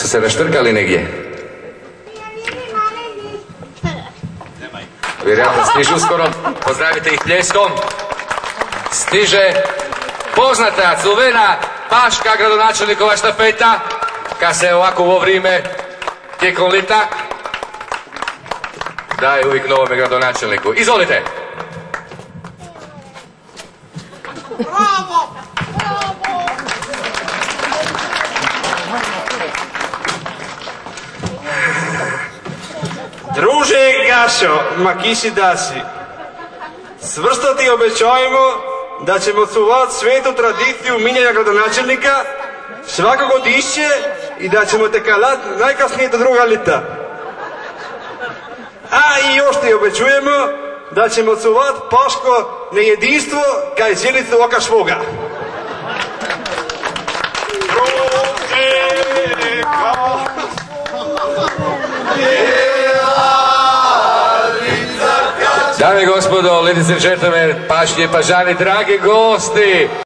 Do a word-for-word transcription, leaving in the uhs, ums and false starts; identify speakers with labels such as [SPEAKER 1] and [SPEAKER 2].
[SPEAKER 1] Su se naštrkali negdje? Vjerojatno stižu uskoro, pozdravite ih pljeskom. Stiže poznata, cuvena, paška gradonačelnikova štafeta, kad se ovako u ovo vrijeme tijekom lita daje uvijek novome gradonačelniku. Izvolite!
[SPEAKER 2] Bravo! Bravo!
[SPEAKER 3] Druže Gašo, ma kiši dasi, svrsto ti obećajemo da ćemo čuvati svetu tradiciju minjanja gradonačelnika svako godišće i da ćemo te kalat najkasnije do druga lita. A i još ti obećujemo da ćemo čuvati paško nejedinstvo kaj sjelicu oka švoga.
[SPEAKER 1] Dame i gospodo, ladies and gentlemen, pašnje pažani, dragi gosti.